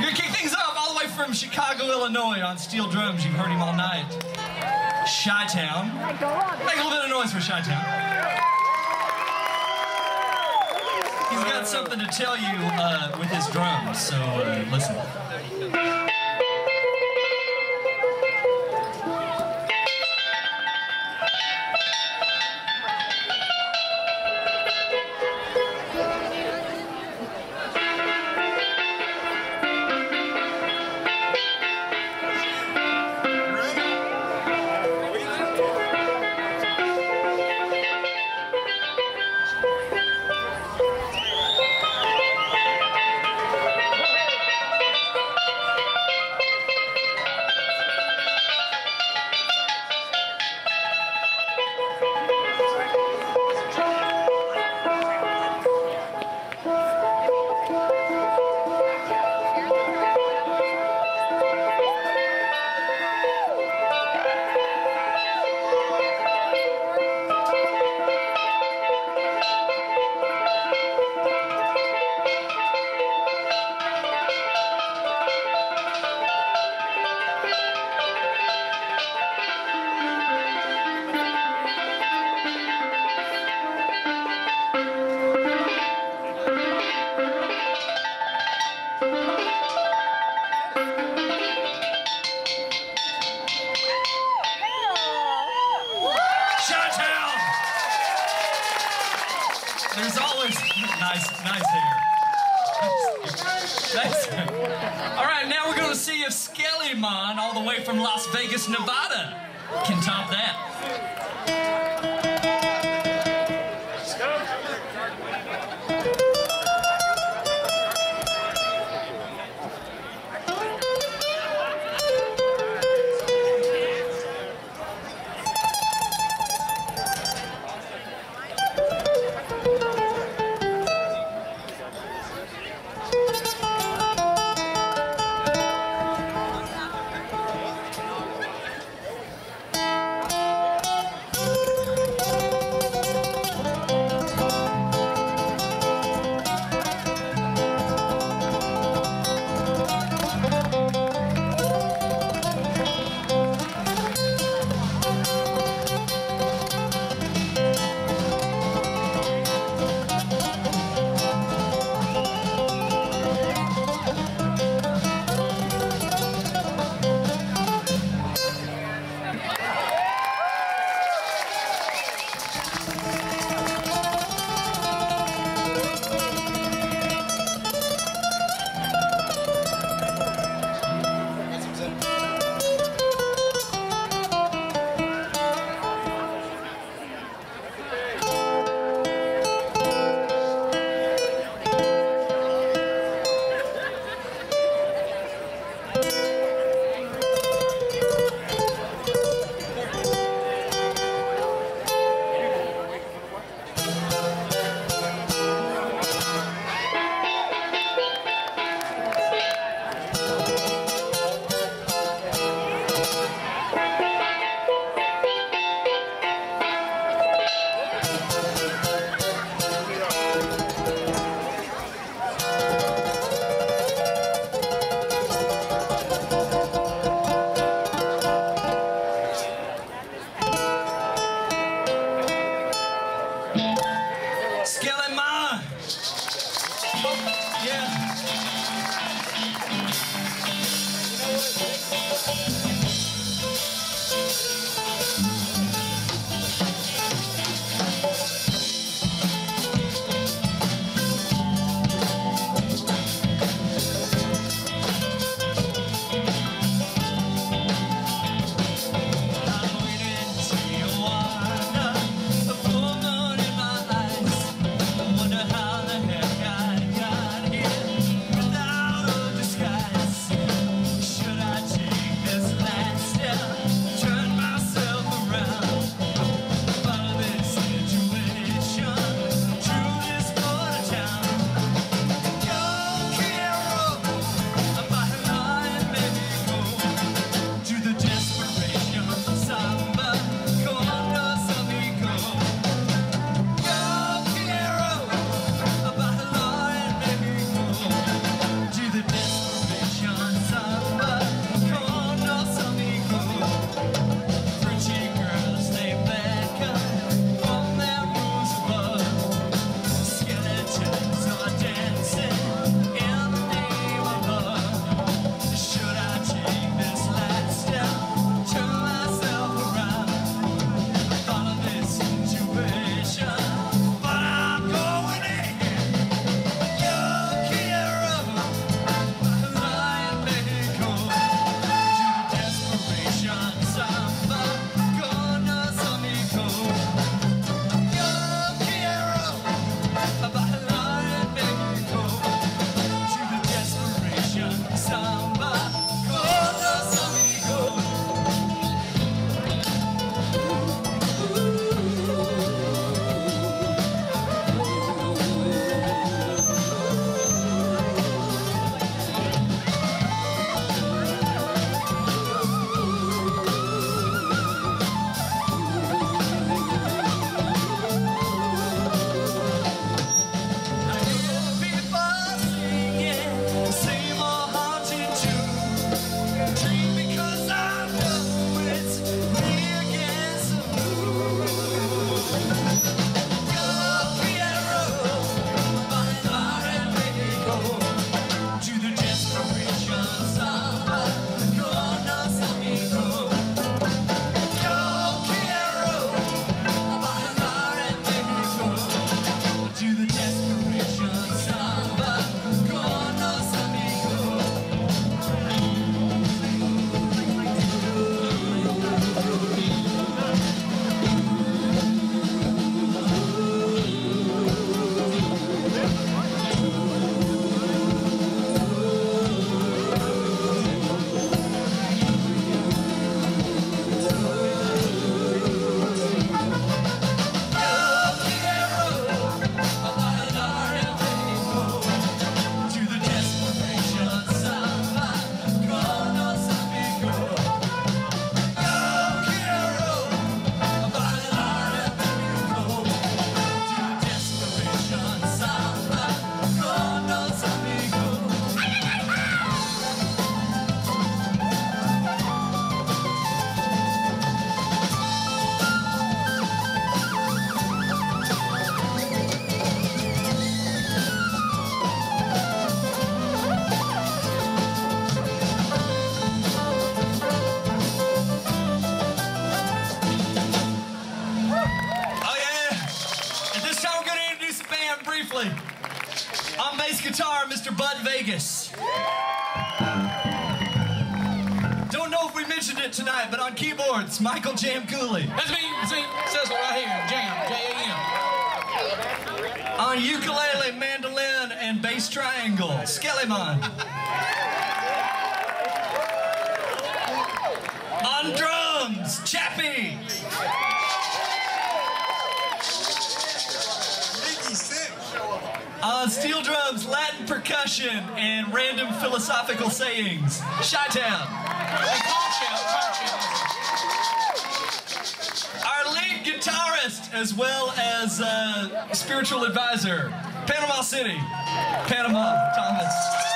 Here, kick things off all the way from Chicago, Illinois on steel drums. You've heard him all night. Chi-Town. Make a little bit of noise for Chi-Town. He's got something to tell you with his drums, so listen. There's always nice hair. Nice hair. All right, now we're going to see if Skellyman, all the way from Las Vegas, Nevada, can top that. it tonight, but on keyboards, Michael Jam Cooley. That's me. Says right here, Jam, J-A-M. On ukulele, mandolin, and bass triangle, Skellyman. On drums, Chappie. On steel drums, Latin percussion, and random philosophical sayings, Chi-Town. Our lead guitarist, as well as spiritual advisor, Panama City, Panama, Thomas.